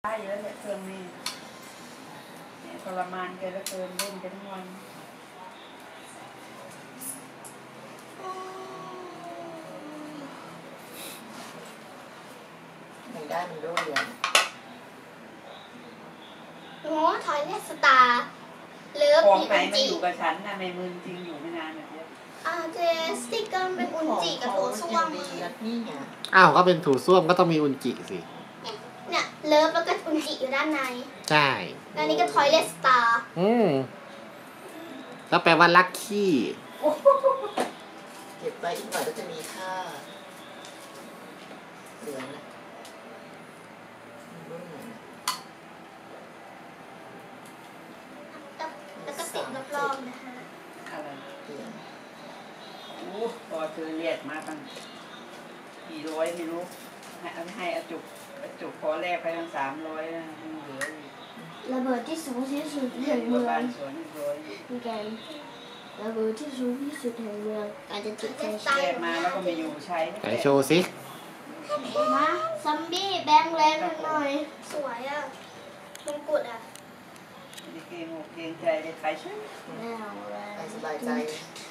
เยอะเลยเครื่องนี้เนี่ยทรมานแกแล้วเกินเล่นกันทั้งวันไม่ได้มันด้วยเลยโอ้ทอยเลสตาร์เลิฟของไหนมีอุนมันจิอยู่กับฉันนะไม่มึนจริงอยู่ไม่นานแบบนี้เจสติกเกอร์เป็นอุนจิกับโถส้วมนี่ไงอ้าวก็เป็นถูส้วมก็ต้องมีอุนจิสิเนี่ยเลิฟแล้วก็อุนจิอยู่ด้านในใช่แล้วนี่ก็ทอยเลสตาร์แล้วแปลว่าลัคกี้เก็บไว้อีกหน่อยก็จะมีค่าเหลืองนะรุ่นไหนนะแล้วก็ติดรอบๆนะฮะอะไรเหลืองโอ้พอเธอเรียกมาตั้งกี่ร้อยไม่รู้ให้อาจุกพอแรกไปตั้ง300นะยังเหลืออีกระเบิดที่สูงที่สุดแห่งเมืองมีการระเบิดที่สูงที่สุดแห่งเมืองอาจจะจุดไฟแยกมาแล้วก็ไม่อยู่ใช้ไหนโชว์สิมาซอมบี้แบงแรงหน่อยสวยอ่ะมงกุฎอ่ะไม่เกรงอกเกรงใจเลยใครช่วยแล้วไปสบายใจ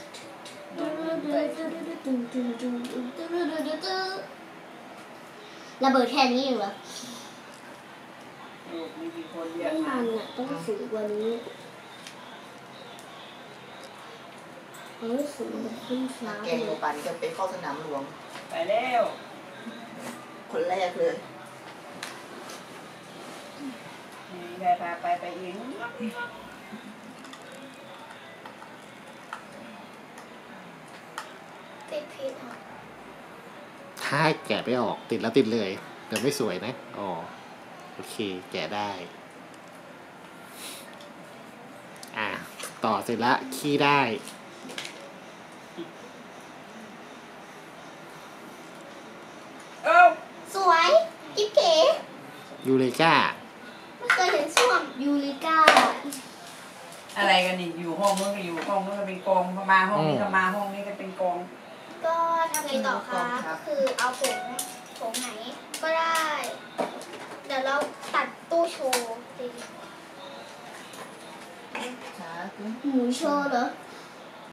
ระเบิดแค่นี้เหรอลูกมีกี่คนเรียไม่กมามันอ่ะต้องสูงกว่านี้สูงแบบขึ้นฟ้าแกงโยปันก็ไปเข้าสนามหลวงไปแล้วคนแรกเลยไปไปเองติดผิดอ่ะถ้าแกะไม่ออกติดแล้วติดเลยเดี๋ยวไม่สวยนะอ๋อโอเคแกะได้ต่อเสร็จละขี้ได้สวยกิ๊บเก๋ยูเลก้าไม่เคยเห็นส้วมยูริก้าอะไรกันนี่อยู่ห้องนู้นก็อยู่ห้องนู้นก็เป็นกองมาห้องนี้ก็มาห้องนี้ก็เป็นกองก็ทำไงต่อคะก็คือเอาผงไหนก็ได้เดี๋ยวเราตัดตู้โชว์ช้าหมูโชว์เหรอ